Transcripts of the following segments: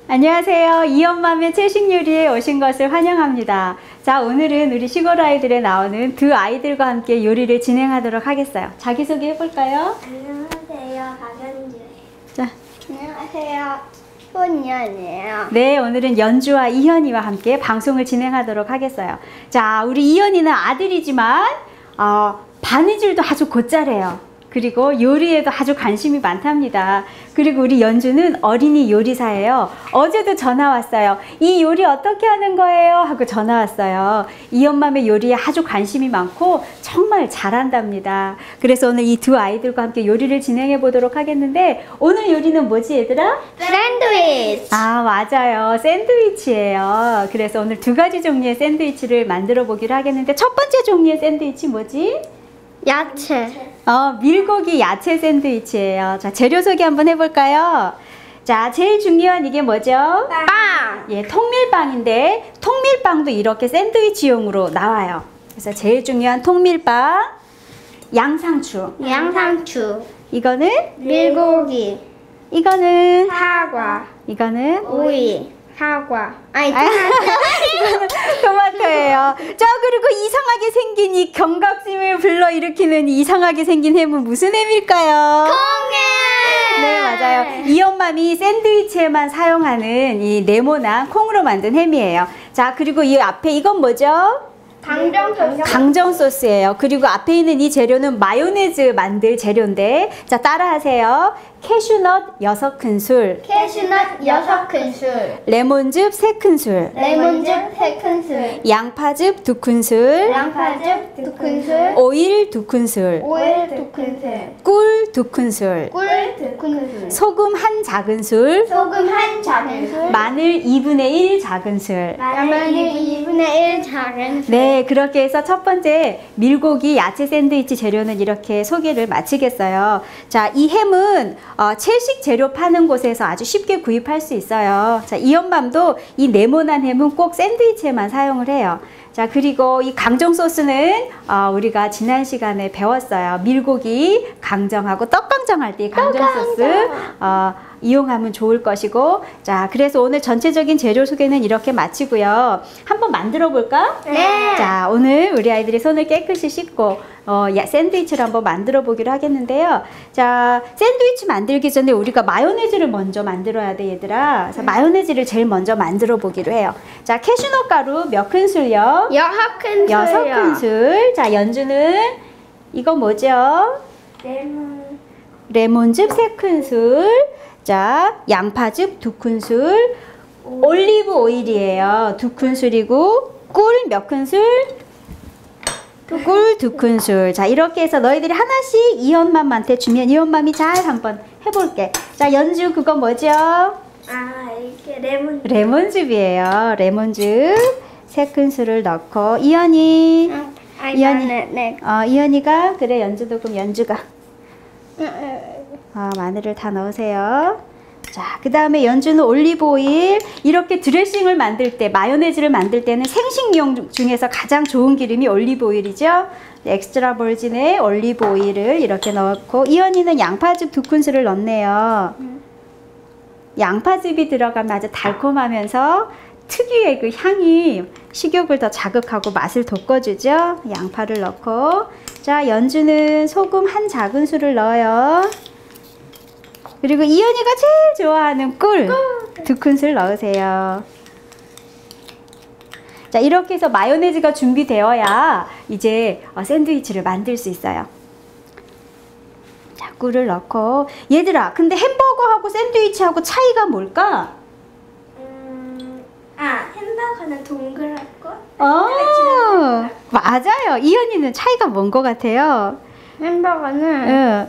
안녕하세요. 이엄맘의 채식 요리에 오신 것을 환영합니다. 자, 오늘은 우리 시골 아이들에 나오는 두 아이들과 함께 요리를 진행하도록 하겠어요. 자기소개 해볼까요? 안녕하세요. 박연주예요. 자, 안녕하세요. 손이연이에요. 네, 오늘은 연주와 이현이와 함께 방송을 진행하도록 하겠어요. 자, 우리 이현이는 아들이지만 바느질도 아주 곧잘해요. 그리고 요리에도 아주 관심이 많답니다. 그리고 우리 연주는 어린이 요리사예요. 어제도 전화 왔어요. 이 요리 어떻게 하는 거예요? 하고 전화 왔어요. 이엄맘의 요리에 아주 관심이 많고 정말 잘한답니다. 그래서 오늘 이 두 아이들과 함께 요리를 진행해 보도록 하겠는데, 오늘 요리는 뭐지 얘들아? 샌드위치. 아, 맞아요. 샌드위치예요. 그래서 오늘 두 가지 종류의 샌드위치를 만들어 보기로 하겠는데, 첫 번째 종류의 샌드위치 뭐지? 야채. 밀고기 야채 샌드위치예요. 자, 재료 소개 한번 해볼까요? 자, 제일 중요한 이게 뭐죠? 빵. 예, 통밀빵인데 통밀빵도 이렇게 샌드위치용으로 나와요. 그래서 제일 중요한 통밀빵, 양상추. 양상추. 이거는 밀고기. 이거는 사과. 이거는 오이. 사과. 아니, 이거는 토마토예요. 자, 그리고 이상하게 생긴 이 경각심을 불러일으키는 이상하게 생긴 햄은 무슨 햄일까요? 콩. 네, 맞아요. 이엄맘이 샌드위치에만 사용하는 이 네모난 콩으로 만든 햄이에요. 자, 그리고 이 앞에 이건 뭐죠? 강정 소스예요. 그리고 앞에 있는 이 재료는 마요네즈 만들 재료인데, 자, 따라하세요. 캐슈넛 6큰술, 캐슈넛 6큰술. 레몬즙 3큰술, 레몬즙 3큰술. 양파즙 2큰술, 양파즙 2큰술. 오일 2큰술, 오일 2큰술. 꿀 2큰술, 꿀 2큰술. 소금 1 작은술, 소금 1 작은술. 마늘 2분의 1 작은술. 마늘 2분의 1 작은술. 네, 그렇게 해서 첫 번째 밀고기 야채 샌드위치 재료는 이렇게 소개를 마치겠어요. 자, 이 햄은 채식 재료 파는 곳에서 아주 쉽게 구입할 수 있어요. 자, 이엄맘도 이 네모난 햄은 꼭 샌드위치에만 사용을 해요. 자, 그리고 이 강정 소스는 우리가 지난 시간에 배웠어요. 밀고기 강정하고 떡 강정할 때 이 강정 소스 이용하면 좋을 것이고, 자, 그래서 오늘 전체적인 재료 소개는 이렇게 마치고요. 한번 만들어 볼까? 네. 자, 오늘 우리 아이들이 손을 깨끗이 씻고 샌드위치를 한번 만들어 보기로 하겠는데요. 자, 샌드위치 만들기 전에 우리가 마요네즈를 먼저 만들어야 돼, 얘들아. 그래서 마요네즈를 제일 먼저 만들어 보기로 해요. 자, 캐슈넛 가루 몇 큰술요? 6큰술요. 6큰술. 자, 연주는 이거 뭐죠? 레몬즙 3큰술. 자, 양파즙 2큰술. 올리브 오일이에요. 2큰술이고, 꿀 몇 큰술? 꿀 2큰술. 자, 이렇게 해서 너희들이 하나씩 이엄맘한테 주면 이엄맘이 잘 한번 해볼게. 자, 연주 그거 뭐죠? 이게 레몬즙이에요. 레몬즙 3큰술을 넣고, 이현이. 이현이가, 그래, 연주도 그럼 연주가. 마늘을 다 넣으세요. 자, 그 다음에 연주는 올리브 오일. 이렇게 드레싱을 만들 때, 마요네즈를 만들 때는 생식용 중에서 가장 좋은 기름이 올리브 오일이죠. 엑스트라 버진의 올리브 오일을 이렇게 넣고, 이현이는 양파즙 2큰술을 넣네요. 양파즙이 들어가면 아주 달콤하면서 특유의 그 향이 식욕을 더 자극하고 맛을 돋궈주죠. 양파를 넣고, 자, 연주는 소금 1 작은술을 넣어요. 그리고 이현이가 제일 좋아하는 꿀 2큰술 넣으세요. 자, 이렇게 해서 마요네즈가 준비되어야 이제 샌드위치를 만들 수 있어요. 자, 꿀을 넣고. 얘들아, 근데 햄버거하고 샌드위치하고 차이가 뭘까? 햄버거는 동그랗고 맞아요. 이현이는 차이가 뭔 것 같아요? 햄버거는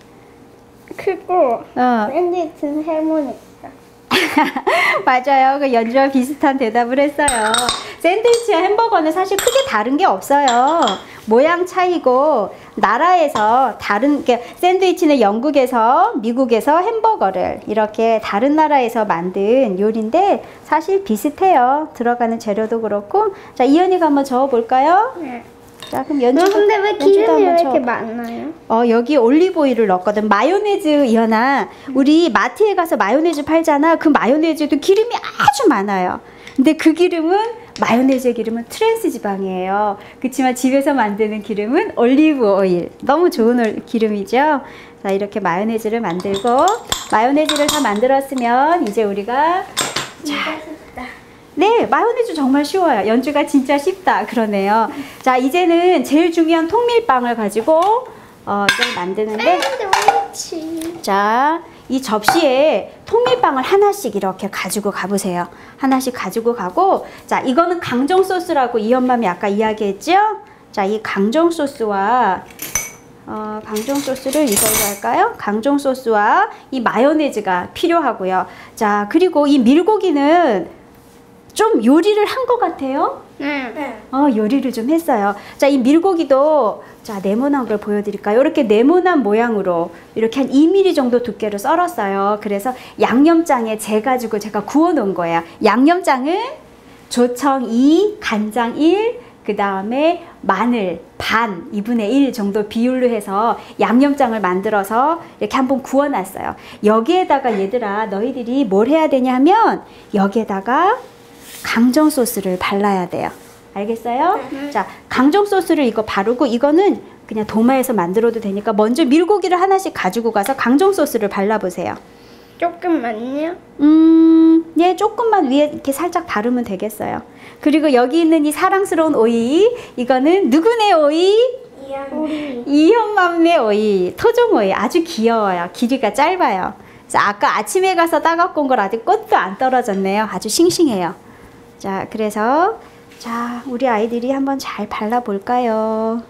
크고 샌드위치는 세모니까. 맞아요. 그 연주와 비슷한 대답을 했어요. 샌드위치와 햄버거는 사실 크게 다른 게 없어요. 모양 차이고, 나라에서 다른, 샌드위치는 영국에서, 미국에서 햄버거를 이렇게 다른 나라에서 만든 요리인데 사실 비슷해요. 들어가는 재료도 그렇고. 자, 이현이가 한번 저어볼까요? 네. 자, 그럼 연주. 근데 왜 연주도 기름이 한번 왜 이렇게 쳐. 많나요? 여기 올리브 오일을 넣었거든. 마요네즈, 이현아. 우리 마트에 가서 마요네즈 팔잖아. 그 마요네즈도 기름이 아주 많아요. 근데 그 기름은, 마요네즈의 기름은 트랜스 지방이에요. 그렇지만 집에서 만드는 기름은 올리브 오일. 너무 좋은 기름이죠. 자, 이렇게 마요네즈를 만들고, 마요네즈를 다 만들었으면 이제 우리가, 네, 마요네즈 정말 쉬워요. 연주가 진짜 쉽다 그러네요. 자, 이제는 제일 중요한 통밀빵을 가지고 이걸 만드는데, 자, 이 접시에 통밀빵을 하나씩 이렇게 가지고 가보세요. 하나씩 가지고 가고, 자, 이거는 강정 소스라고 이엄맘이 아까 이야기했죠? 자, 이 강정 소스와 강정 소스를 이걸로 할까요? 강정 소스와 이 마요네즈가 필요하고요. 자, 그리고 이 밀고기는 좀 요리를 한 것 같아요? 네. 요리를 좀 했어요. 자, 이 밀고기도, 자, 네모난 걸 보여드릴까요? 이렇게 네모난 모양으로 이렇게 한 2mm 정도 두께로 썰었어요. 그래서 양념장에 재가지고 제가 구워 놓은 거예요. 양념장은 조청 2, 간장 1, 그 다음에 마늘 반, 2분의 1 정도 비율로 해서 양념장을 만들어서 이렇게 한번 구워놨어요. 여기에다가 얘들아, 너희들이 뭘 해야 되냐면 여기에다가 강정 소스를 발라야 돼요. 알겠어요? 자, 강정 소스를 이거 바르고, 이거는 그냥 도마에서 만들어도 되니까 먼저 밀고기를 하나씩 가지고 가서 강정 소스를 발라보세요. 조금만요? 예, 조금만 위에 이렇게 살짝 바르면 되겠어요. 그리고 여기 있는 이 사랑스러운 오이, 이거는 누구네 오이? 이현맘네 오이, 토종 오이. 아주 귀여워요. 길이가 짧아요. 자, 아까 아침에 가서 따갖고 온 걸 아직 꽃도 안 떨어졌네요. 아주 싱싱해요. 자, 그래서 자, 우리 아이들이 한번 잘 발라볼까요?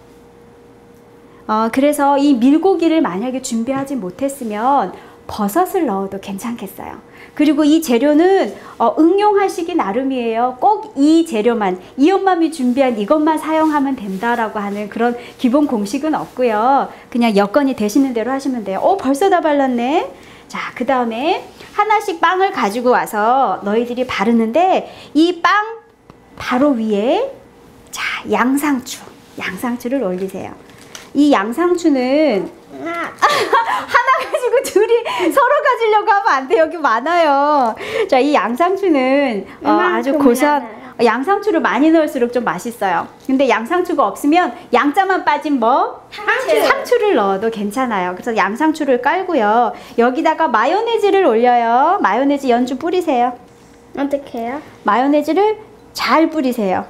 그래서 이 밀고기를 만약에 준비하지 못했으면 버섯을 넣어도 괜찮겠어요. 그리고 이 재료는 응용하시기 나름이에요. 꼭 이 재료만, 이엄맘이 준비한 이것만 사용하면 된다라고 하는 그런 기본 공식은 없고요. 그냥 여건이 되시는 대로 하시면 돼요. 벌써 다 발랐네. 자, 그 다음에 하나씩 빵을 가지고 와서 너희들이 바르는데, 이 빵 바로 위에, 자, 양상추를 올리세요. 이 양상추는 하나 가지고 둘이 서로 가지려고 하면 안 돼. 여기 많아요. 자, 이 양상추는 아주 고소한, 양상추를 많이 넣을수록 좀 맛있어요. 근데 양상추가 없으면 양자만 빠진 뭐? 상추를 넣어도 괜찮아요. 그래서 양상추를 깔고요. 여기다가 마요네즈를 올려요. 마요네즈 연주 뿌리세요. 어떻게 해요? 마요네즈를 잘 뿌리세요.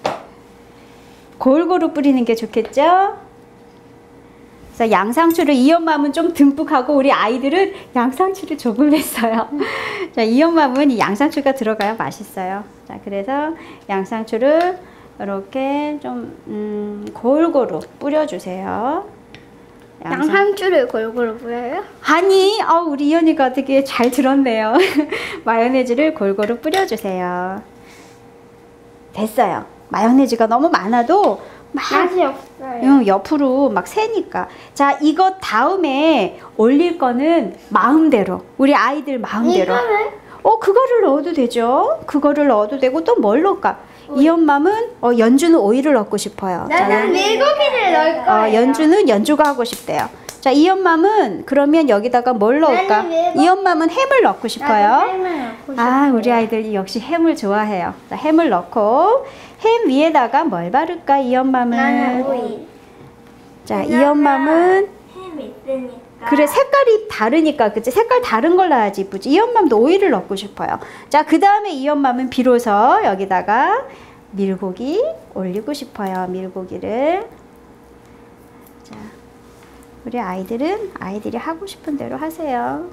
골고루 뿌리는 게 좋겠죠? 그래서 양상추를 이엄맘은 좀 듬뿍 하고, 우리 아이들은 양상추를 조금 했어요. 자, 이엄맘은 이 양상추가 들어가야 맛있어요. 자, 그래서 양상추를 이렇게 좀 골고루 뿌려주세요. 양상추를 골고루 뿌려요? 아니, 우리 이현이가 되게 잘 들었네요. 마요네즈를 골고루 뿌려주세요. 됐어요. 마요네즈가 너무 많아도 맛이 없어요. 옆으로 막 새니까. 자, 이거 다음에 올릴 거는 마음대로, 우리 아이들 마음대로. 이거는? 그거를 넣어도 되죠. 그거를 넣어도 되고, 또 뭘 넣을까? 이엄맘은 연주는 오이를 넣고 싶어요. 나는 밀고기를 넣을 거예요. 연주는 연주가 하고 싶대요. 자, 이엄맘은 그러면 여기다가 뭘 넣을까? 이엄맘은 햄을 넣고 싶어요. 우리 아이들이 역시 햄을 좋아해요. 자, 햄을 넣고, 햄 위에다가 뭘 바를까? 이엄맘은. 나는 오이. 자, 이엄맘은 햄 있으니까. 그래, 색깔이 다르니까, 그치? 색깔 다른 걸 넣어야지 이쁘지. 이엄맘도 오이를 넣고 싶어요. 자, 그 다음에 이엄맘은 비로소 여기다가 밀고기 올리고 싶어요. 밀고기를. 자, 우리 아이들은 아이들이 하고 싶은 대로 하세요.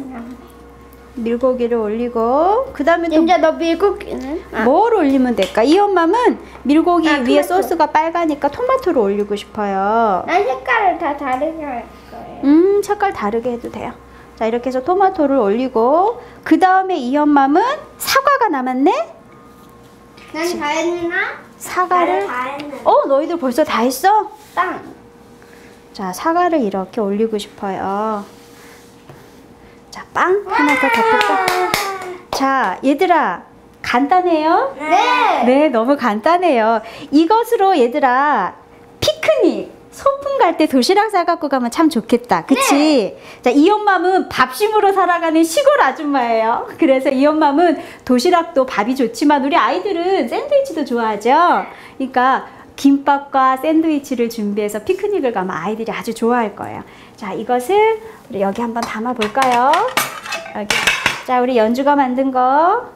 밀고기를 올리고, 그 다음에 또 이제 너 밀고기는? 뭘 올리면 될까? 이엄맘은 밀고기 위에 토마토. 소스가 빨가니까 토마토를 올리고 싶어요. 난 색깔을 다 다르게 할 거예요. 색깔 다르게 해도 돼요. 자, 이렇게 해서 토마토를 올리고, 그 다음에 이엄맘은 사과가 남았네? 난 다 했나? 사과를. 다 했는데. 너희들 벌써 다 했어? 빵. 자, 사과를 이렇게 올리고 싶어요. 자, 빵 하나 더 덮을까? 자, 얘들아, 간단해요? 네. 네, 너무 간단해요. 이것으로 얘들아, 피크닉, 소풍 갈 때 도시락 싸갖고 가면 참 좋겠다. 그치? 자, 이엄맘은 밥심으로 살아가는 시골 아줌마예요. 그래서 이엄맘은 도시락도 밥이 좋지만 우리 아이들은 샌드위치도 좋아하죠. 그러니까 김밥과 샌드위치를 준비해서 피크닉을 가면 아이들이 아주 좋아할 거예요. 자, 이것을 우리 여기 한번 담아 볼까요? 여기. 자, 우리 연주가 만든 거.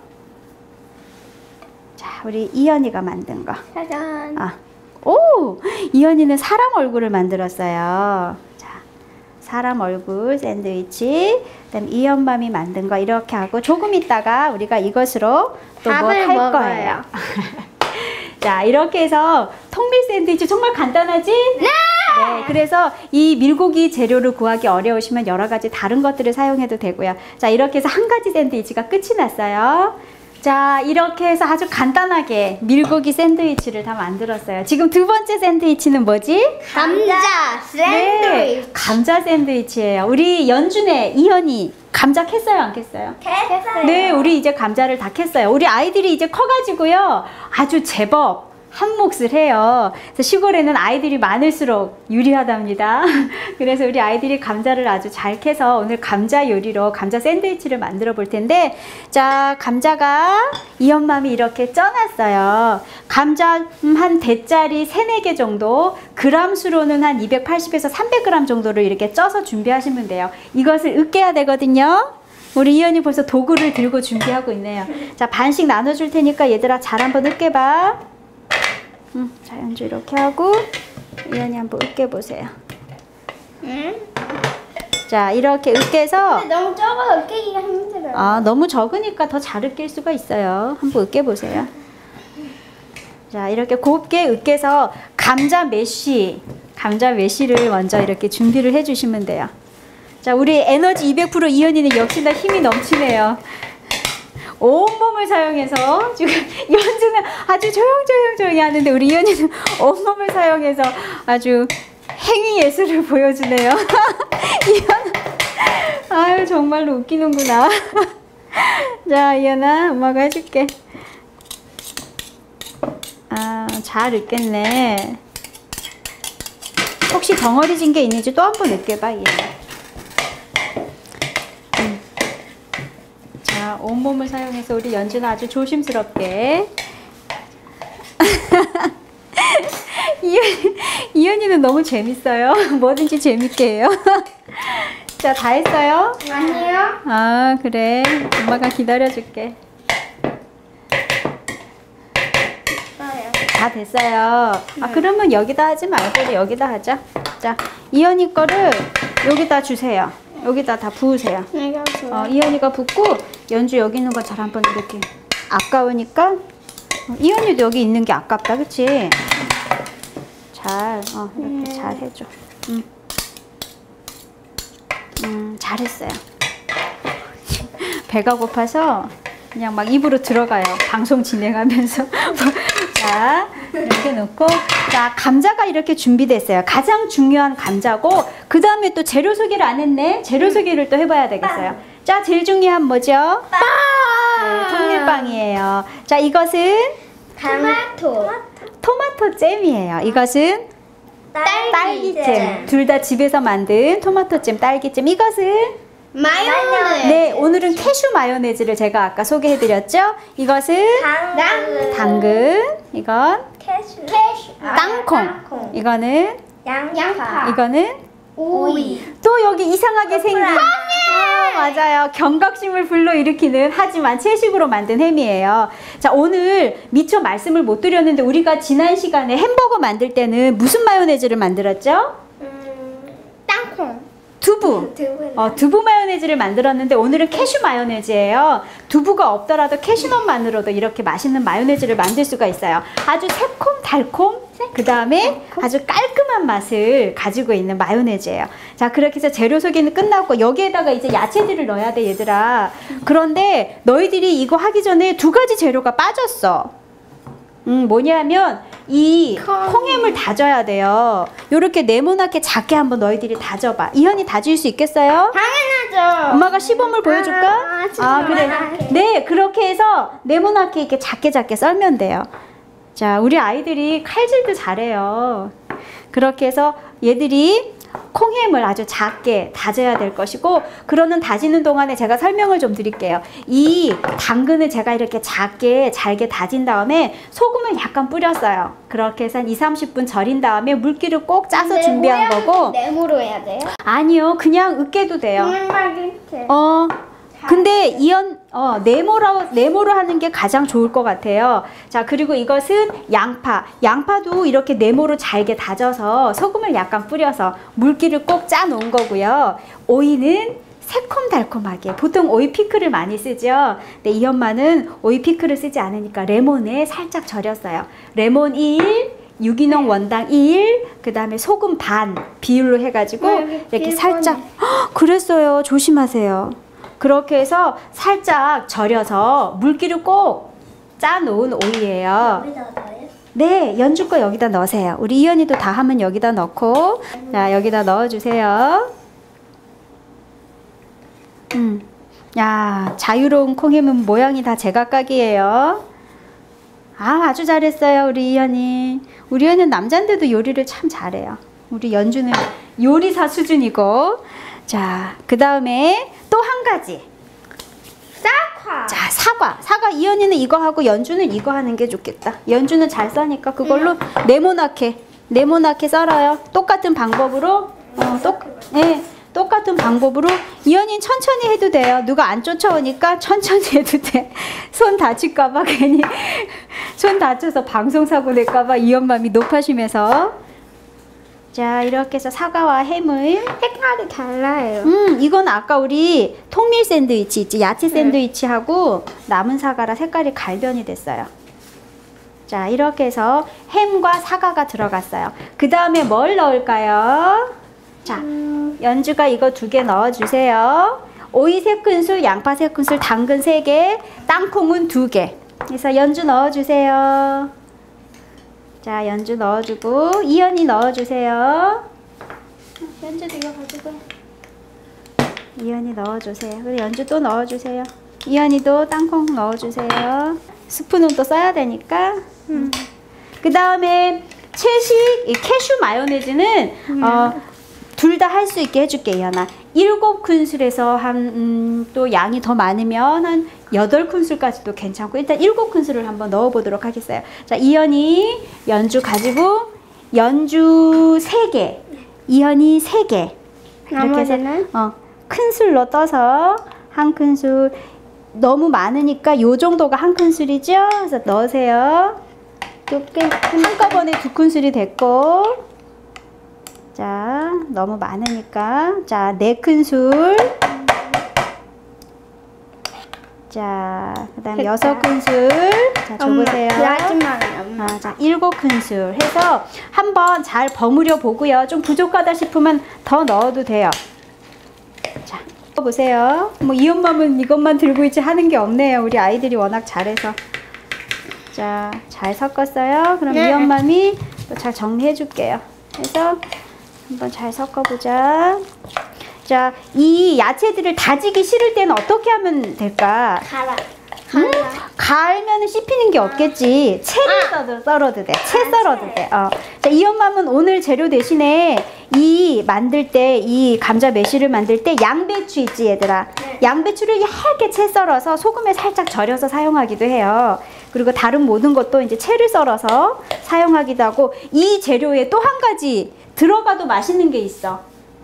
자, 우리 이현이가 만든 거. 짜잔. 오! 이현이는 사람 얼굴을 만들었어요. 자, 사람 얼굴 샌드위치. 그다음 이현맘이 만든 거 이렇게 하고 조금 있다가 우리가 이것으로 또 뭐 밥을 할 먹어요. 거예요. 자, 이렇게 해서 통밀 샌드위치 정말 간단하지? 네! 네, 그래서 이 밀고기 재료를 구하기 어려우시면 여러 가지 다른 것들을 사용해도 되고요. 자, 이렇게 해서 한 가지 샌드위치가 끝이 났어요. 자, 이렇게 해서 아주 간단하게 밀고기 샌드위치를 다 만들었어요. 지금 두 번째 샌드위치는 뭐지? 감자 샌드위치. 네, 감자 샌드위치예요. 우리 연준의 이현이 감자 캤어요, 안 캤어요? 했어요. 네, 우리 이제 감자를 다 캤어요. 우리 아이들이 이제 커가지고요, 아주 제법 한 몫을 해요. 그래서 시골에는 아이들이 많을수록 유리하답니다. 그래서 우리 아이들이 감자를 아주 잘 캐서 오늘 감자 요리로 감자 샌드위치를 만들어 볼 텐데, 자, 감자가 이엄맘이 이렇게 쪄놨어요. 감자 한 대짜리 3, 4개 정도, 그람 수로는 한 280에서 300g 정도를 이렇게 쪄서 준비하시면 돼요. 이것을 으깨야 되거든요. 우리 이현이 벌써 도구를 들고 준비하고 있네요. 자, 반씩 나눠줄 테니까 얘들아 잘 한번 으깨봐. 자, 연주 이렇게 하고 이현이 한번 으깨보세요. 자, 이렇게 으깨서, 근데 너무 적어서 으깨기가 힘들어요. 너무 적으니까 더 잘 으깰 수가 있어요. 한번 으깨보세요. 자, 이렇게 곱게 으깨서 감자 메쉬를 먼저 이렇게 준비를 해주시면 돼요. 자, 우리 에너지 200% 이현이는 역시나 힘이 넘치네요. 온몸을 사용해서, 지금 연주는 아주 조용히 하는데 우리 이현이는 온몸을 사용해서 아주 행위 예술을 보여주네요. 이현, 아유, 정말로 웃기는구나. 자, 이현아, 엄마가 해줄게. 잘 으깼네. 혹시 덩어리진 게 있는지 또 한 번 으깨봐, 이현아. 자, 온몸을 사용해서 우리 연주는 아주 조심스럽게. 이현이는 너무 재밌어요. 뭐든지 재밌게 해요. 자, 다 했어요? 아니요. 그래. 엄마가 기다려줄게. 다 됐어요. 그러면 여기다 하지 말고 우리 여기다 하자. 자, 이현이 거를 여기다 주세요. 여기다 다 부으세요. 내가 좋아. 이현이가 붓고 연주 여기 있는 거 잘 한번 이렇게. 아까우니까 이현이도 여기 있는 게 아깝다, 그치? 잘, 이렇게 잘 해줘. 잘했어요. 배가 고파서 그냥 막 입으로 들어가요. 방송 진행하면서. 자, 이렇게 놓고, 자, 감자가 이렇게 준비됐어요. 가장 중요한 감자고, 그 다음에 또 재료 소개를 안 했네. 재료 소개를 또 해봐야 되겠어요. 자, 제일 중요한 뭐죠? 빵! 네, 통밀빵이에요. 자, 이것은 토마토 잼이에요. 이것은 딸기잼. 둘 다 집에서 만든 토마토잼, 딸기잼. 이것은 마요네즈. 네, 오늘은 캐슈 마요네즈를 제가 아까 소개해드렸죠? 이것은 당근. 이건 캐슈. 땅콩. 이거는 양파. 이거는 오이. 또 여기 이상하게 생긴 맞아요. 경각심을 불러일으키는 하지만 채식으로 만든 햄이에요. 자, 오늘 미처 말씀을 못 드렸는데 우리가 지난 시간에 햄버거 만들 때는 무슨 마요네즈를 만들었죠? 땅콩. 두부. 두부 마요네즈를 만들었는데 오늘은 캐슈 마요네즈예요. 두부가 없더라도 캐슈넛만으로도 이렇게 맛있는 마요네즈를 만들 수가 있어요. 아주 새콤 달콤, 그 다음에 아주 깔끔한 맛을 가지고 있는 마요네즈예요. 자, 그렇게 해서 재료 소개는 끝났고 여기에다가 이제 야채들을 넣어야 돼, 얘들아. 그런데 너희들이 이거 하기 전에 두 가지 재료가 빠졌어. 뭐냐면 이 콩햄을 다져야 돼요. 요렇게 네모나게 작게 한번 너희들이 다져봐. 이현이 다질 수 있겠어요? 당연하죠. 엄마가 시범을 보여줄까? 그래. 네, 그렇게 해서 네모나게 이렇게 작게 썰면 돼요. 자, 우리 아이들이 칼질도 잘해요. 그렇게 해서 얘들이 콩햄을 아주 작게 다져야 될 것이고, 그러는 다지는 동안에 제가 설명을 좀 드릴게요. 이 당근을 제가 이렇게 작게 잘게 다진 다음에 소금을 약간 뿌렸어요. 그렇게 해서 한 2~30분 절인 다음에 물기를 꼭 짜서 준비한 거고. 네모로 해야 돼요? 아니요, 그냥 으깨도 돼요. 이렇게. 근데 네모로 하는 게 가장 좋을 것 같아요. 자, 그리고 이것은 양파도 이렇게 네모로 잘게 다져서 소금을 약간 뿌려서 물기를 꼭 짜 놓은 거고요. 오이는 새콤달콤하게, 보통 오이 피클을 많이 쓰죠. 근데 이 엄마는 오이 피클을 쓰지 않으니까 레몬에 살짝 절였어요. 레몬 1, 유기농 원당 1, 그 다음에 소금 반 비율로 해가지고 이렇게 살짝, 그랬어요. 조심하세요. 그렇게 해서 살짝 절여서 물기를 꼭 짜놓은 오이예요. 여기다 넣어요? 네, 연주 거 여기다 넣으세요. 우리 이현이도 다 하면 여기다 넣고, 자, 여기다 넣어주세요. 야, 자유로운 콩햄은 모양이 다 제각각이에요. 아주 잘했어요, 우리 이현이. 우리 이현이는 남잔데도 요리를 참 잘해요. 우리 연주는 요리사 수준이고. 자, 그 다음에 또 한 가지. 사과. 자, 사과 이현이는 이거 하고 연주는 이거 하는 게 좋겠다. 연주는 잘 써니까 그걸로 네모나게 썰어요. 똑같은 방법으로. 똑같은 방법으로. 이현이는 천천히 해도 돼요. 누가 안 쫓아오니까 천천히 해도 돼. 손 다칠까봐 괜히 손 다쳐서 방송사고 낼까봐 이 엄마미 높아지면서. 자, 이렇게 해서 사과와 햄을. 색깔이 달라요. 이건 아까 우리 통밀 샌드위치 있지, 야채 샌드위치하고 남은 사과라 색깔이 갈변이 됐어요. 자, 이렇게 해서 햄과 사과가 들어갔어요. 그 다음에 뭘 넣을까요? 자, 연주가 이거 2개 넣어주세요. 오이 3큰술, 양파 3큰술, 당근 3개, 땅콩은 2개. 그래서 연주 넣어주세요. 자, 연주 넣어주고, 이현이 넣어주세요. 연주도 이거 가지고. 이현이 넣어주세요. 그리고 연주 또 넣어주세요. 이현이도 땅콩 넣어주세요. 스푼은 또 써야 되니까. 그 다음에 채식, 이 캐슈 마요네즈는 둘 다 할 수 있게 해줄게, 이현아. 7큰술에서 또 양이 더 많으면 한 8큰술까지도 괜찮고, 일단 7큰술을 한번 넣어보도록 하겠어요. 자, 이현이 연주 가지고, 연주 3개, 이현이 3개. 이렇게 해서 큰술로 떠서 1큰술. 너무 많으니까 요 정도가 1큰술이죠? 그래서 넣으세요. 한꺼번에 2큰술이 됐고, 자, 너무 많으니까. 자, 4큰술. 자, 그 다음에 6큰술. 자, 줘보세요. 자, 7큰술 해서 한번 잘 버무려 보고요. 좀 부족하다 싶으면 더 넣어도 돼요. 자, 보세요. 뭐 이 엄마는 이것만 들고 있지 하는 게 없네요. 우리 아이들이 워낙 잘해서. 자, 잘 섞었어요. 그럼 이 엄마미 또 잘 정리해 줄게요. 그래서 한번 잘 섞어보자. 자, 이 야채들을 다지기 싫을 때는 어떻게 하면 될까? 갈면은 씹히는 게 없겠지. 채를 썰어도 돼. 채 썰어도 돼. 자, 이 엄마는 오늘 재료 대신에 이 만들 때, 이 감자 매실을 만들 때 양배추 있지, 얘들아. 양배추를 얇게 채 썰어서 소금에 살짝 절여서 사용하기도 해요. 그리고 다른 모든 것도 이제 채를 썰어서 사용하기도 하고, 이 재료에 또 한 가지 들어가도 맛있는 게 있어.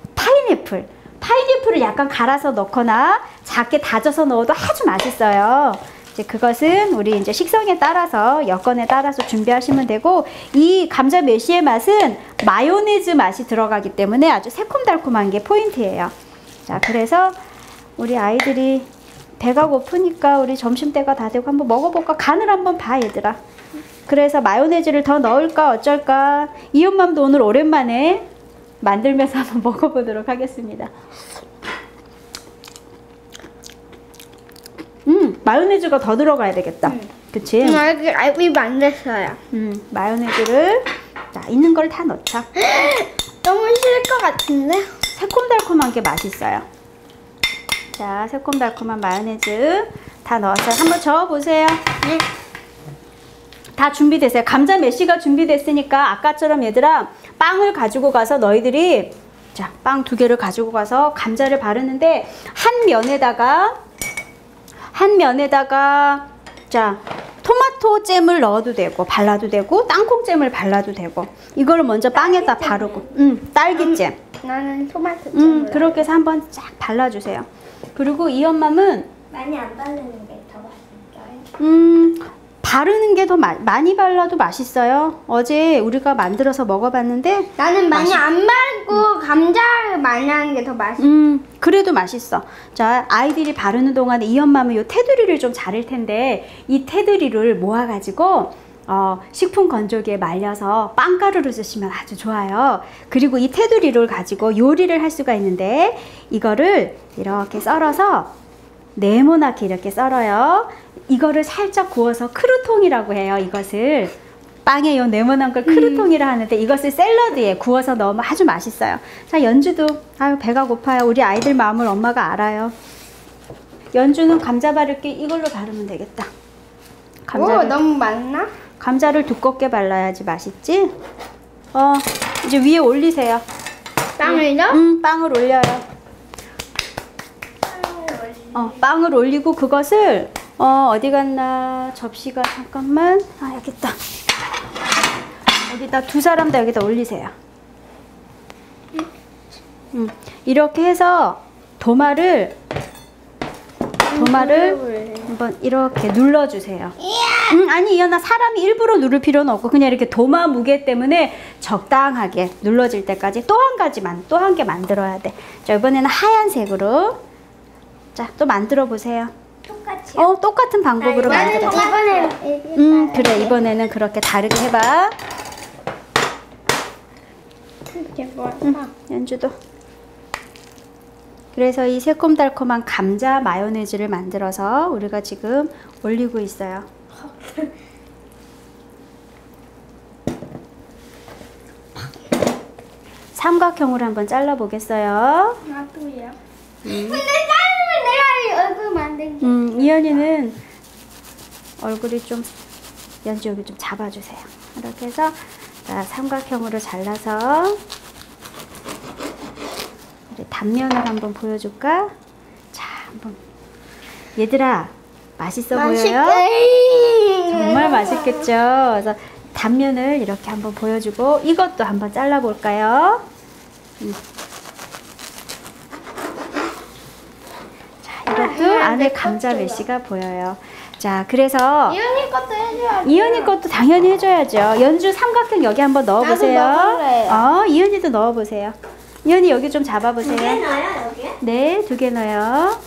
파인애플을 약간 갈아서 넣거나 작게 다져서 넣어도 아주 맛있어요. 이제 그것은 우리 이제 식성에 따라서, 여건에 따라서 준비하시면 되고, 이 감자 메시의 맛은 마요네즈 맛이 들어가기 때문에 아주 새콤달콤한 게 포인트예요. 자, 그래서 우리 아이들이 배가 고프니까 우리 점심때가 다 되고 한번 먹어볼까? 간을 한번 봐, 얘들아. 그래서 마요네즈를 더 넣을까 어쩔까? 이 엄마도 오늘 오랜만에 만들면서 한번 먹어보도록 하겠습니다. 마요네즈가 더 들어가야 되겠다. 그치? 입 안 됐어요. 마요네즈를, 자, 있는 걸 다 넣자. 너무 싫을 것 같은데? 새콤달콤한 게 맛있어요. 자, 새콤달콤한 마요네즈 다 넣었어요. 한번 저어보세요. 다 준비됐어요. 감자 메시가 준비됐으니까 아까처럼 얘들아 빵을 가지고 가서 너희들이 자, 빵 2개를 가지고 가서 감자를 바르는데 한 면에다가 자, 토마토 잼을 넣어도 되고 발라도 되고 땅콩잼을 발라도 되고 이걸 먼저 빵에다 바르고 딸기잼 나는 토마토 잼. 그렇게 해서 한번 쫙 발라주세요. 그리고 이 엄마는 많이 안 바르는 게 더 맛있어요. 바르는 게 더 많이 발라도 맛있어요. 어제 우리가 만들어서 먹어봤는데 나는 많이 안 바르고 감자를 많이 하는 게 더 맛있어. 그래도 맛있어. 자, 아이들이 바르는 동안에 이 엄마는 요 테두리를 좀 자를 텐데 이 테두리를 모아가지고 식품 건조기에 말려서 빵가루로 쓰시면 아주 좋아요. 그리고 이 테두리를 가지고 요리를 할 수가 있는데 이거를 이렇게 썰어서 네모나게 이렇게 썰어요. 이거를 살짝 구워서 크루통이라고 해요. 이것을 빵에 요 네모난 걸 크루통이라 하는데 이것을 샐러드에 구워서 넣으면 아주 맛있어요. 자, 연주도 아유 배가 고파요. 우리 아이들 마음을 엄마가 알아요. 연주는 감자 바를 게 이걸로 바르면 되겠다. 감자를, 너무 많나? 감자를 두껍게 발라야지 맛있지? 이제 위에 올리세요. 빵을요? 빵을 올려요. 빵을 올리고 그것을 어디 갔나 접시가 잠깐만 여기 있다. 여기다 두 사람 다 여기다 올리세요. 이렇게 해서 도마를 한번 이렇게 눌러주세요. 아니 이현아 사람이 일부러 누를 필요는 없고 그냥 이렇게 도마 무게 때문에 적당하게 눌러질 때까지 또 한 개 만들어야 돼. 자, 이번에는 하얀색으로 자, 또 만들어 보세요. 똑같이요? 똑같은 방법으로 만들어. 이번에 그래 이번에는 그렇게 다르게 해봐. 연주도. 그래서 이 새콤달콤한 감자 마요네즈를 만들어서 우리가 지금 올리고 있어요. 삼각형으로 한번 잘라 보겠어요. 나도요. 근데 자르면 내가 얼굴 만들게. 이현이는 얼굴이 좀 연주 여기 좀 잡아주세요. 이렇게 해서 자, 삼각형으로 잘라서 단면을 한번 보여줄까? 자, 한번 얘들아 맛있어 보여요? 정말 맛있겠죠? 그래서 단면을 이렇게 한번 보여주고 이것도 한번 잘라볼까요? 자, 이것도 안에 감자 메시가 보여요. 자, 그래서 이현이 것도 해줘야지. 이현이 것도 당연히 해줘야죠. 연주 삼각형 여기 한번 넣어보세요. 나도 넣어볼래요. 이현이도 넣어보세요. 이현이 여기 좀 잡아보세요. 2개 넣어요 여기에? 네, 2개 넣어요.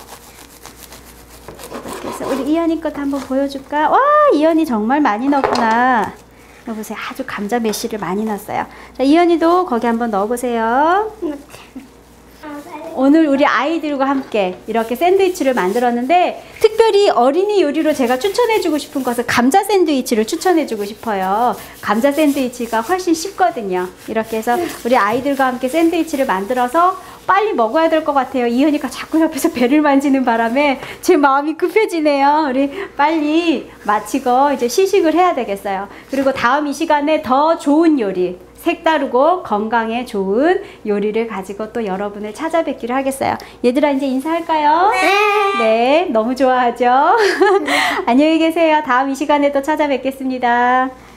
그래서 우리 이현이 것도 한번 보여줄까? 와, 이현이 정말 많이 넣었구나. 여보세요. 아주 감자 메시를 많이 넣었어요. 자, 이현이도 거기 한번 넣어보세요. 오늘 우리 아이들과 함께 이렇게 샌드위치를 만들었는데 특별히 어린이 요리로 제가 추천해주고 싶은 것은 감자 샌드위치를 추천해주고 싶어요. 감자 샌드위치가 훨씬 쉽거든요. 이렇게 해서 우리 아이들과 함께 샌드위치를 만들어서 빨리 먹어야 될 것 같아요. 이현이가 자꾸 옆에서 배를 만지는 바람에 제 마음이 급해지네요. 우리 빨리 마치고 이제 시식을 해야 되겠어요. 그리고 다음 이 시간에 더 좋은 요리, 색다르고 건강에 좋은 요리를 가지고 또 여러분을 찾아뵙기로 하겠어요. 얘들아 이제 인사할까요? 네, 너무 좋아하죠? 안녕히 계세요. 다음 이 시간에 또 찾아뵙겠습니다.